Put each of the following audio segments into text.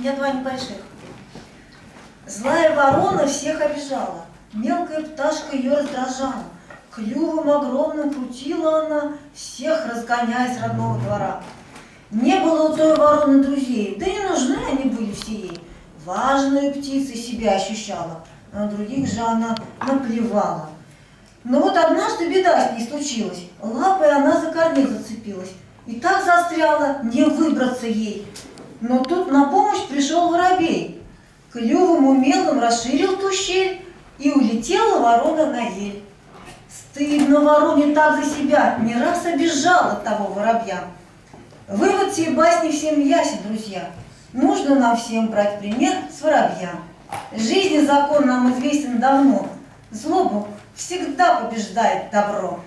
Я два небольших. Злая ворона всех обижала, мелкая пташка ее раздражала. Клювом огромным крутила она, всех разгоняя с родного двора. Не было у той вороны друзей, да и нужны они были все ей. Важную птицей себя ощущала, а на других же она наплевала. Но вот однажды беда с ней случилась, лапой она за корней зацепилась. И так застряла, не выбраться ей. Но тут на помощь пришел воробей. Клювом умелым расширил ту щель, и улетела ворона на ель. Стыдно вороне так за себя, не раз обижала того воробья. Вывод сей басни всем ясен, друзья. Нужно нам всем брать пример с воробья. Жизни закон нам известен давно. Злобу всегда побеждает добро.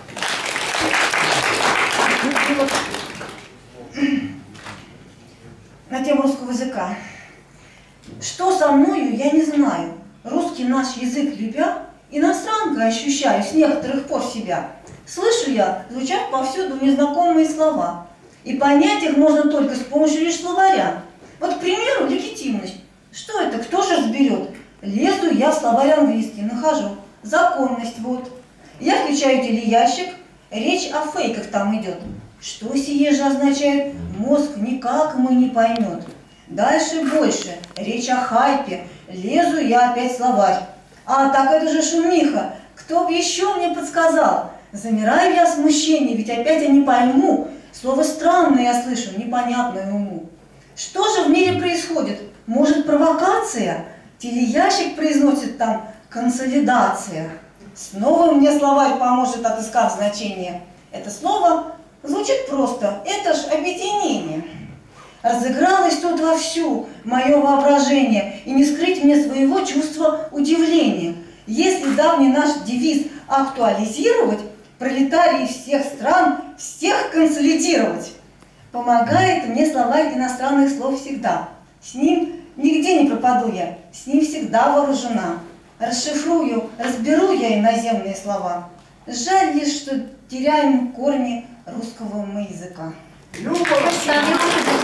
На тему русского языка. Что со мною, я не знаю. Русский наш язык любя, иностранкой ощущаю с некоторых пор себя. Слышу я, звучат повсюду незнакомые слова. И понять их можно только с помощью лишь словаря. Вот, к примеру, легитимность. Что это, кто же разберет? Лезу я в словарь английский, нахожу. Законность, вот. Я включаю телеящик, речь о фейках там идет. Что сие же означает, мозг никак мы не поймет. Дальше больше, речь о хайпе, лезу я опять в словарь. А так это же шумиха, кто бы еще мне подсказал? Замираю я в смущении, ведь опять я не пойму. Слово странное я слышу, непонятное уму. Что же в мире происходит? Может, провокация? Телеящик произносит там консолидация. Снова мне словарь поможет, отыскав значение. Это слово звучит просто, это ж объединение. Разыгралось тут вовсю мое воображение, и не скрыть мне своего чувства удивления. Если давний наш девиз актуализировать, пролетарии всех стран, всех консолидировать, помогает мне словарь иностранных слов всегда. С ним нигде не пропаду я, с ним всегда вооружена. Расшифрую, разберу я иноземные слова. Жаль лишь, что теряем корни русского языка. Спасибо.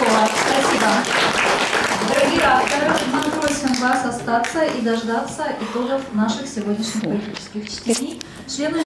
Дорогие авторы, мы просим вас остаться и дождаться итогов наших сегодняшних поэтических чтений.